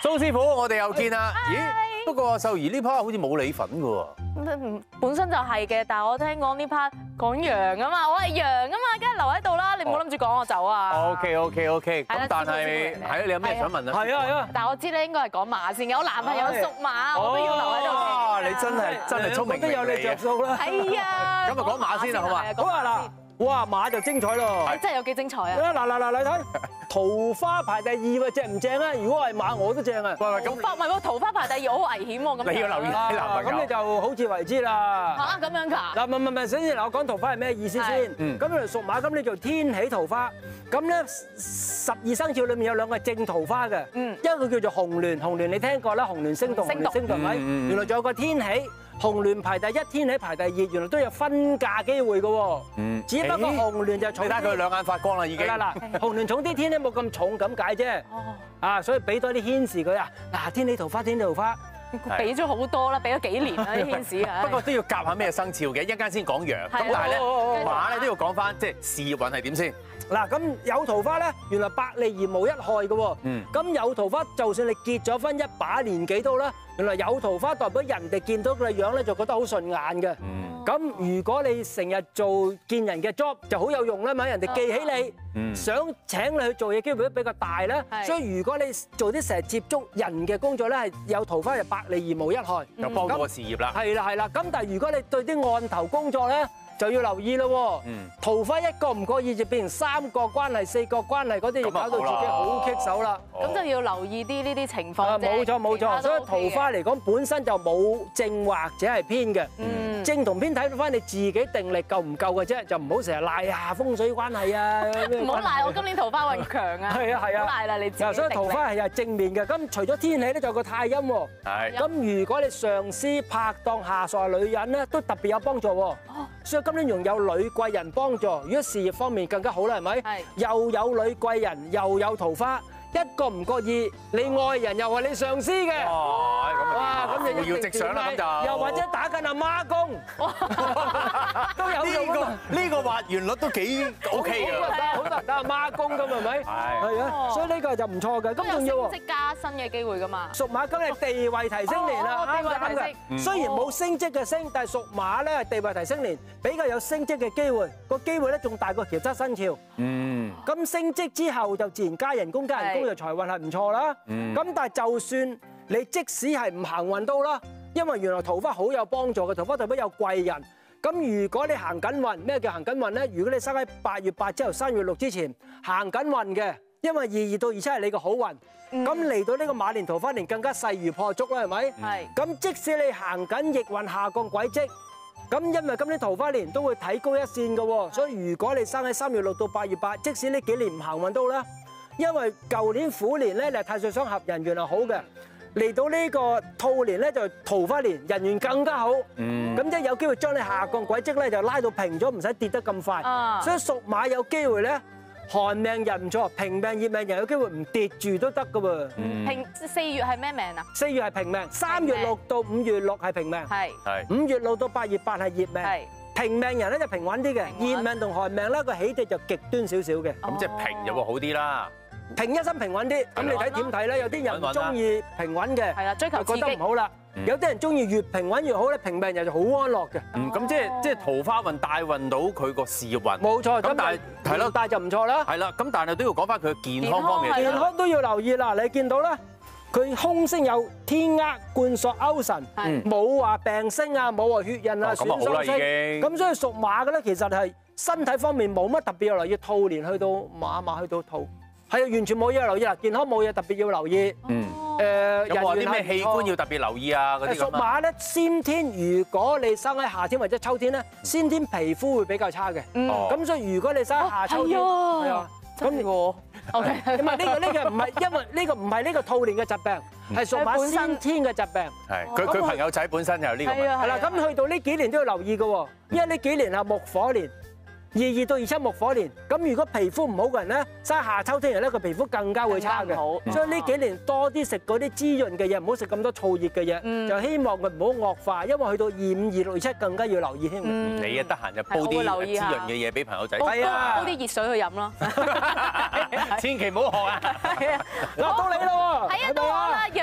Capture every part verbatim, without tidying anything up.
蘇師傅，我哋又見啦。咦？不過秀儀呢 part 好似冇你份㗎喎。 本身就係嘅，但係我聽講呢 part 講羊啊嘛，我係羊啊嘛，梗係留喺度啦。你唔好諗住趕我走啊。 OK OK OK。咁但係係啊，你有咩想問啊？ 係啊係啊。 但係我知咧應該係講馬先嘅，我男朋友屬馬，我都要留喺度。 哇！你真係真係聰明都有你着數啦。 係啊。 咁啊講馬先啦，好嘛？ 好啊嗱。哇，馬就精彩咯！ 真係有幾精彩啊！ 嗱嗱嗱，你睇桃花排第二喎，正唔正啊？如果係馬，我都正啊！ 喂喂，咁唔係喎，桃花排第二好危險喎，咁你要留意你男朋友。 咁你就好似為之啦。 嚇咁樣㗎？ 嗱，唔唔唔，首先嗱，我講桃花係咩意思先？ 嗯。 咁嚟屬馬，咁你做天喜桃花。咁咧，十二生肖裏面有兩個正桃花嘅。嗯。一個叫做紅鸞，紅鸞你聽過啦，紅鸞星動，紅鸞星動係咪？原來仲有個天喜。紅鸞排第一，天喜排第二，原來都有分價機會嘅喎。嗯。只不過紅鸞就重。你睇佢兩眼發光啦，已經。嗱嗱，紅鸞重啲，天喜冇咁重咁解啫。哦。啊，所以俾多啲牽示佢啊！嗱，天喜桃花，天喜桃花。 俾咗好多啦，俾咗幾年啦啲牽示啊。 不過都要夾下咩生肖嘅，一陣間先講羊。咁但係咧，馬咧都要講翻，即係事業運係點先。 嗱，咁有桃花咧，原來百利而無一害嘅喎。嗯。咁有桃花，就算你結咗婚一把年紀都啦，原來有桃花代表人哋見到佢嘅樣咧，就覺得好順眼嘅。嗯。咁如果你成日做見人嘅 job 就好有用啦嘛，人哋記起你，嗯、想請你去做嘢機會都比較大啦。是所以如果你做啲成日接觸人嘅工作咧，係有桃花就百利而無一害， 就幫到個事業啦。 係啦係啦，咁但係如果你對啲案頭工作咧，就要留意咯。嗯、桃花一個唔覺意就變成三個關係、四個關係嗰啲，就搞到自己好棘手啦。 咁就要留意啲呢啲情況啫。 冇錯冇錯，所以桃花嚟講本身就冇正或者係偏嘅。嗯。正同偏睇到翻你自己定力夠唔夠嘅啫，就唔好成日賴下風水關係啊！ 唔好賴我今年桃花運強啊！係啊係啊，唔好賴啦你自己。 所以桃花係係正面嘅。咁除咗天喜咧，就有個太陰喎。係。咁如果你上司、拍檔、下屬係女人咧，都特別有幫助喎。哦。所以今年仲有女貴人幫助，如果事業方面更加好啦，係咪？係。又有女貴人，又有桃花。一個唔覺意，你愛人又係你上司嘅，哇！咁就要直上啦，咁就又或者打緊阿媽工，都有用啊！ 呢個還原率都幾 OK 㗎， 好難打阿媽工咁係咪？係係啊，所以呢個就唔錯嘅。咁仲要升職加薪嘅機會㗎嘛？ 屬馬今日地位提升年啦，啱嘅啱嘅。雖然冇升職嘅升，但係屬馬咧地位提升年，比較有升職嘅機會，個機會咧仲大過其他生肖。嗯。咁升職之後就自然加人工，加人工。財運係唔錯啦，咁但係就算你即使係唔行運都啦，因為原來桃花好有幫助嘅，桃花代表有貴人。咁如果你行緊運，咩叫行緊運咧？如果你生喺八月八之後三月六之前行緊運嘅，因為二二到二七係你個好運，咁嚟到呢個馬年桃花年更加勢如破竹啦，係咪？係。咁即使你行緊逆運下降軌跡，咁因為今年桃花年都會睇高一線嘅，所以如果你生喺三月六到八月八，即使呢幾年唔行運都啦。因為舊年虎年咧，你係太歲相合，人緣係好嘅，嚟到呢個兔年咧就桃花年，人緣更加好。嗯，咁即係有機會將你下降軌跡咧就拉到平咗，唔使跌得咁快。啊，所以屬馬有機會咧，寒命人唔錯，平命熱命人有機會唔跌住都得噶喎。 嗯，平四月係咩命啊？ 四月係平命，三月六到五月六係平命，係係五月六到八月八係熱命。係。平命人咧就平穩啲嘅，熱命同寒命咧個起跌就極端少少嘅。 咁即係平就會好啲啦。 平一心平穩啲，咁你睇點睇咧？有啲人唔中意平穩嘅，係啦，追求刺激，覺得唔好啦。有啲人中意越平穩越好咧，平命人就好安樂嘅。 嗯，咁即係即係桃花運帶運到佢個事業運。冇錯，咁但係係咯，但係就唔錯啦。 係啦，咁但係都要講翻佢嘅健康方面。 健康都要留意啦，你見到啦，佢空星有天厄、貫索、勾神，冇話病星啊，冇話血印啊、損傷星。咁所以屬馬嘅咧，其實係身體方面冇乜特別要留意。兔年去到馬，馬去到兔。係啊，完全冇嘢留意啦，健康冇嘢特別要留意。嗯。誒， 有冇啲咩器官要特別留意啊？嗰啲咁啊。屬馬咧，先天如果你生喺夏天或者秋天咧，先天皮膚會比較差嘅。嗯。咁所以如果你生喺夏秋天，係啊，咁我 OK。唔係呢個呢個唔係，因為呢個唔係呢個兔年嘅疾病，係屬馬先天嘅疾病。 係。佢佢朋友仔本身就有呢個問題。 係啦，咁去到呢幾年都要留意嘅喎，因為呢幾年係木火年。二二到二七木火年，咁如果皮膚唔好嘅人咧，生夏秋天人咧，個皮膚更加會差嘅。所以呢幾年多啲食嗰啲滋潤嘅嘢，唔好食咁多燥熱嘅嘢，就希望佢唔好惡化，因為去到二五、二六、二七更加要留意添。 你啊得閒就煲啲滋潤嘅嘢俾朋友仔， 係啊，煲啲熱水去飲咯。 千祈唔好學啊！ 嗱，到你咯喎， 係啊，到我啦，羊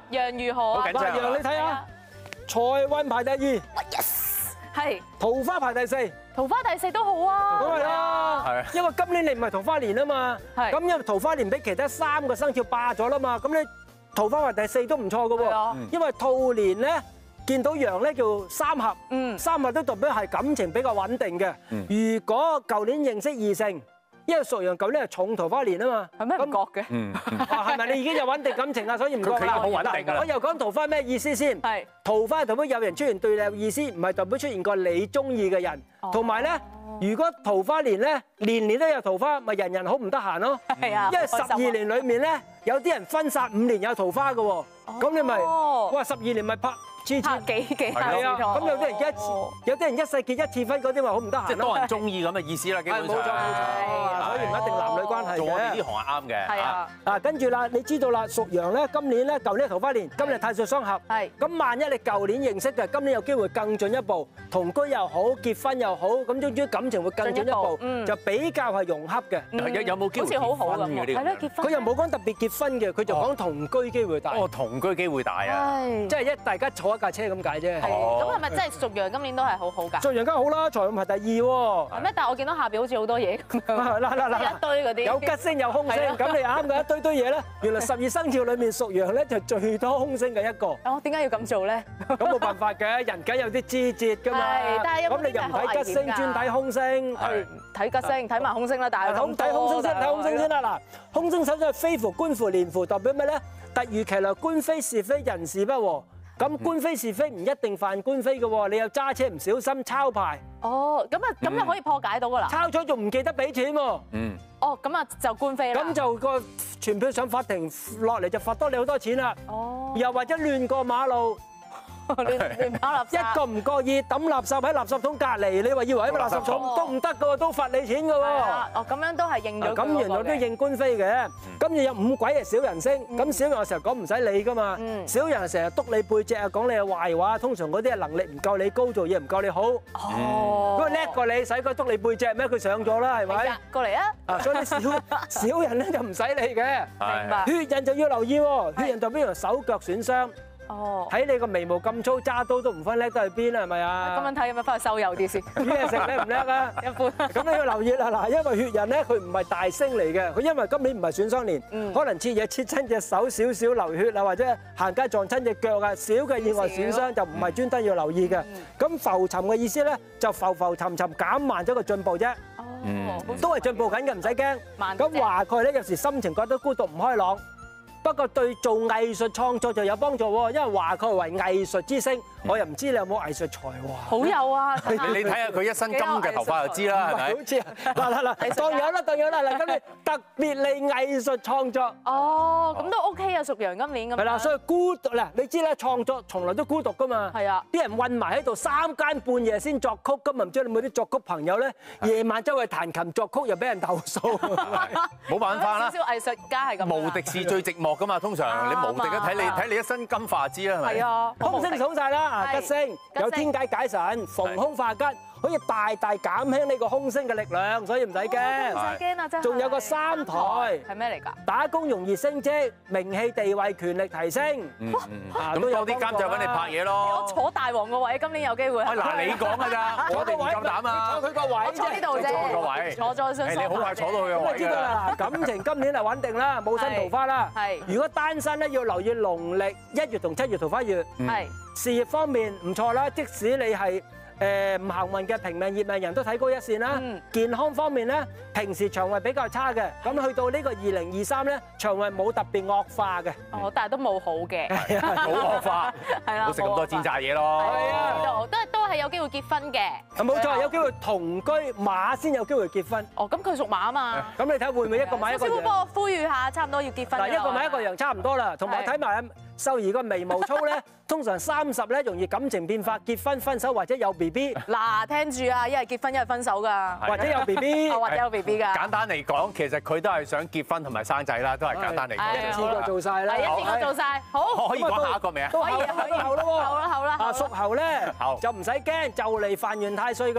羊如何啊？ 好緊張啊羊你睇下，財運排第二， 係桃花排第四。 桃花第四都好啊。 咁係啦， 係因為今年你唔係桃花年啊嘛， 係咁因為桃花年俾其他三個生肖霸咗啦嘛，咁你桃花排第四都唔錯嘅係啊喎，因為兔年咧見到羊咧叫三合， 嗯三合都代表係感情比較穩定嘅。如果舊年認識異性，因為屬羊舊年係重桃花年啊嘛， 係咩唔覺嘅？ 嗯， 啊係咪你已經有穩定感情啦，所以唔覺啦？ 佢佢已經好穩定㗎啦我又講桃花咩意思先？ 係桃花代表有人出現對你有意思，唔係代表出現個你中意嘅人。同埋咧，如果桃花年咧年年都有桃花，咪人人好唔得閒咯。 係啊， 因為十二年裡面咧，有啲人分殺五年有桃花嘅喎，咁你咪哇十二年咪拍次次拍幾幾係啊，咁有啲人一次，有啲人一世結一次婚嗰啲咪好唔得閒咯。 即係多人中意咁嘅意思啦，基本上。 係冇錯冇錯，所以唔一定男女關係做我哋呢嘅。 行係啱嘅。 係啊， 啊，跟住啦，你知道啦，屬羊咧，今年咧舊年係桃花年，今年太歲雙合。 係咁萬一你舊年認識嘅，今年有機會更進一步，同居又好，結婚又好，咁總之感情會更進一步， 嗯就比較係融洽嘅。 有有冇機會好似好好咁喎。 結婚嘅呢個係咯，結婚佢又冇講特別結婚嘅，佢就講同居機會大， 哦，同居機會大啊！ 係即係一大家坐一架車咁解啫。 係哦咁係咪真係屬羊今年都係好好㗎？ 屬羊梗係好啦，財運排第二喎。 係咩？但係我見到下邊好似好多嘢咁樣， 嗱嗱嗱一堆嗰啲。 有吉星有凶星， 係啊咁你啱嘅一堆堆嘢咧。原來十二生肖裡面屬羊咧就最多凶星嘅一個， 哦，點解要咁做咧？ 咁冇辦法嘅，人梗有啲枝節㗎嘛。 係但係有冇咁你又唔睇吉星，專睇凶星。 係睇吉星，睇埋空星啦，但係咁睇空星先，睇空星先啦。嗱，空星首先係飛符、官符、連符，代表咩咧？突如其來，官非是非，人事不和。咁官非是非唔一定犯官非嘅喎，你又揸車唔小心抄牌， 哦，咁啊，咁就可以破解到㗎啦。 抄咗仲唔記得俾錢喎？ 嗯， 哦，咁啊就官非啦。 咁就個傳票上法庭落嚟就罰多你好多錢啦。 哦， 又或者亂過馬路， 亂亂跑垃圾。 一個唔覺意抌垃圾喺垃圾桶隔離，你話以為喺個垃圾桶都唔得嘅喎，都罰你錢嘅喎。 啊，哦，咁樣都係認咗佢嗰個嘅。 咁原來都認官非嘅，跟住有五鬼係小人星，咁小人有時候講唔使理噶嘛， 嗯小人成日督你背脊啊，講你嘅壞話，通常嗰啲係能力唔夠你高，做嘢唔夠你好， 哦， 佢叻過你，使佢督你背脊咩？佢上咗啦，係咪係啊？，過嚟啊！ 啊，所以啲小小人咧就唔使理嘅， 明白。 血人就要留意喎，血人代表人手腳損傷， 哦， 睇你個眉毛咁粗，揸刀都唔分叻得去邊啊，係咪啊？ 咁樣睇有冇翻去收油啲先？ 煮嘢食叻唔叻啊？ 一般。 咁你要留意啦，嗱，因為血人咧，佢唔係大星嚟嘅，佢因為今年唔係損傷年， 嗯可能切嘢切親隻手少少流血啊，或者行街撞親隻腳啊，少嘅意外損傷就唔係專登要留意嘅。咁浮沉嘅意思咧，就浮浮沉沉減慢咗個進步啫， 哦， 都係進步緊嘅，唔使驚。 慢啲啫咁話佢咧，有時心情覺得孤獨唔開朗。不過對做藝術創作就有幫助喎，因為話佢為藝術之星，我又唔知你有冇藝術才華。 好有啊！ 你你睇下佢一身金嘅頭髮就知啦，係咪？ 好似啊，嗱嗱嗱，當有啦，當有啦，嗱，咁你特別你藝術創作哦，咁都 OK 啊，屬羊今年咁樣。 係啦，所以孤獨嗱，你知啦，創作從來都孤獨噶嘛。 係啊， 啲人韞埋喺度三更半夜先作曲，咁啊唔知你有冇啲作曲朋友咧？夜晚周圍彈琴作曲又俾人投訴， 冇辦法啦少。少藝術家係咁。 無敵是最寂寞噶嘛，通常你無敵啊，睇你睇你一身金髮知啦，係咪？ 係啊， 空星數晒啦，啊係吉星有天解解神，逢凶化吉，可以大大減輕呢個空星嘅力量，所以唔使唔驚。 使驚啊，真係。 仲有個三台係咩嚟㗎？ 打工容易升職，名氣地位權力提升。 嗯嗯啊咁多啲監製揾你拍嘢咯我。坐大王個位，今年有機會。 啊嗱，你講㗎咋，我哋唔夠膽啊！ 坐佢個位我坐呢度啫， 坐個位坐咗上。 誒你好快坐到佢個咁位㗎啦。 你知道啦，嗱感情今年係穩定啦，冇新桃花啦。 係如果單身咧，要留意農曆一月同七月桃花月。 係事業方面唔錯啦，即使你係誒唔幸運嘅平命熱命人都睇高一線啦。 嗯健康方面咧，平時腸胃比較差嘅，咁去到呢個二零二三咧，腸胃冇特別惡化嘅。 哦，但係都冇好嘅。 冇惡化， 係啦， 唔好食咁多煎炸嘢咯。 係啊都都都係有機會結婚嘅。 啊冇錯，有機會同居馬先有機會結婚。 哦，咁佢屬馬啊嘛。 咁你睇會唔會一個馬一個師傅羊？ 幫我呼籲下，差唔多要結婚啦。 嗱，一個馬一個羊差唔多啦，同埋係睇埋秀兒個眉毛粗咧，通常三十咧容易感情變化，結婚分手或者有 B B， 嗱，聽住啊，一係結婚，一係分手㗎， 或者有 B B， 或者有 B B 㗎。 簡單嚟講，其實佢都係想結婚同埋生仔啦，都係簡單嚟係一講。 次過做晒啦。 係一次過做晒，好。 可以講下一個未啊？ 都可以後可以後咯喎。 好啦好啦， 啊，屬猴咧猴就唔使驚，就嚟犯完太歲噶啦。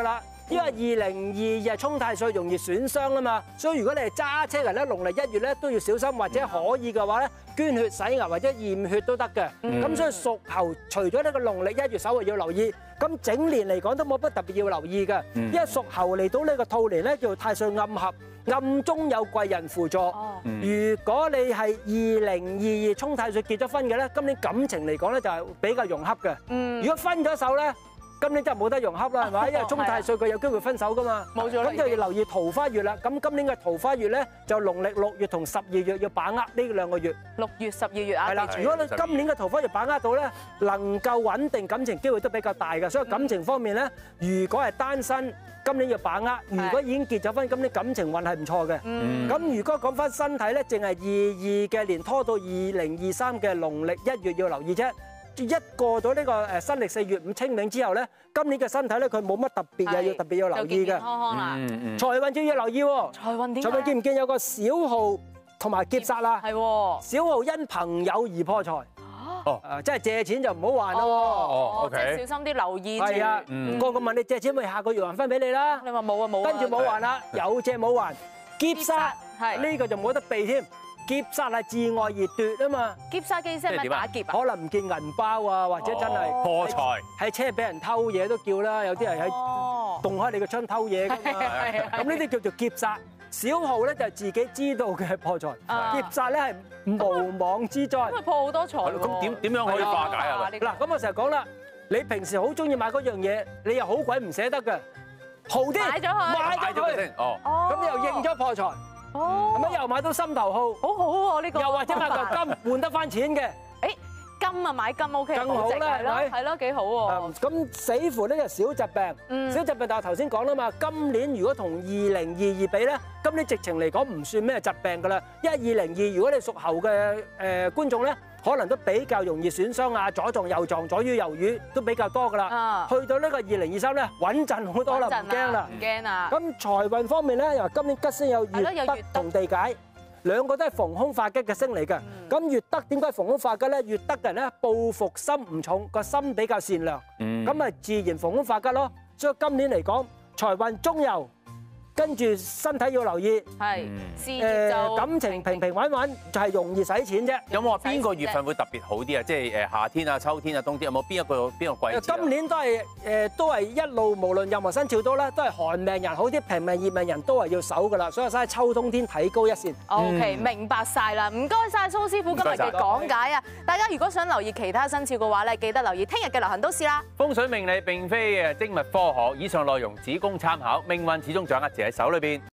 因為二零二二係沖太歲，容易損傷啊嘛，所以如果你係揸車人咧，農曆一月咧都要小心，或者可以嘅話咧，捐血洗牙或者驗血都得嘅。咁所以屬猴除咗呢個農曆一月稍為要留意，咁整年嚟講都冇乜特別要留意嘅，因為屬猴嚟到呢個兔年咧叫做太歲暗合。暗中有貴人輔助。如果你係二零二二沖太歲結咗婚嘅咧，今年感情嚟講咧就係比較融洽嘅。如果分咗手咧，今年真係冇得融洽啦，係咪？因為沖太歲佢有機會分手噶嘛。冇錯啦。咁就要留意桃花月啦。咁今年嘅桃花月咧就農曆六月同十二月要把握呢兩個月。六月、十二月啊。係啦，如果你今年嘅桃花月把握到咧，能夠穩定感情機會都比較大嘅。所以感情方面咧，如果係單身，今年要把握；如果已經結咗婚，今年感情運係唔錯嘅。咁如果講翻身體咧，淨係二二嘅年拖到二零二三嘅農曆一月要留意啫。一過咗呢個誒新曆四月五清明之後咧，今年嘅身體咧佢冇乜特別嘢要特別要留意嘅。財運就要留意喎。財運點？財運見唔見有個小號同埋劫煞啊？係喎。小號因朋友而破財。哦，誒，即係借錢就唔好還咯。哦，OK。即係小心啲留意。係啊，個個問你借錢，咪下個月還翻俾你啦。你話冇啊冇。跟住冇還啦，有借冇還，劫煞係呢個就冇得避添。劫煞係自外而奪啊嘛。劫煞嘅意思係咪打劫啊？可能唔見銀包啊，或者真係破財，喺車俾人偷嘢都叫啦。有啲人喺動開你個窗偷嘢㗎嘛。咁呢啲叫做劫煞。小號咧就係自己知道嘅破財，劫煞咧係無妄之災。咁破好多財。咁點點樣可以化解啊？嗱，咁我成日講啦，你平時好中意買嗰樣嘢，你又好鬼唔捨得嘅，豪啲買咗佢，買咗佢，哦，咁又應咗破財。哦，咁樣又買到心頭好，好好喎呢個。又或者買嚿金換得翻錢嘅，誒金啊買金 O K，更好啦，係咪？係咯，幾好喎。咁死乎呢個小疾病，小疾病但係頭先講啦嘛，今年如果同二零二二比咧，今年直情嚟講唔算咩疾病㗎啦，因為二零二如果你屬猴嘅誒觀眾咧，可能都比較容易損傷啊，左撞右撞，左於右於都比較多㗎啦。去到呢個二零二三咧，穩陣好多啦，唔驚啦，唔驚啦。咁財運方面咧，又今年吉星有月德同地解，兩個都係逢凶化吉嘅星嚟嘅。咁月德點解逢凶化吉咧？月德嘅人咧報復心唔重，個心比較善良，咁咪自然逢凶化吉咯。所以今年嚟講，財運中游。跟住身體要留意，係誒感情平平穩穩，就係容易使錢啫。有冇話邊個月份會特別好啲啊？即係誒夏天啊、秋天啊、冬天有冇邊一個邊個季節？今年都係誒都係一路無論任何生肖都咧，都係寒命人好啲，平命熱命人都係要守噶啦。所以喺秋冬天睇高一線。OK，明白晒啦，唔該晒蘇師傅今日嘅講解啊！大家如果想留意其他生肖嘅話咧，記得留意聽日嘅流行都市啦。風水命理並非誒精密科學，以上內容只供參考，命運始終掌握自己手裏邊。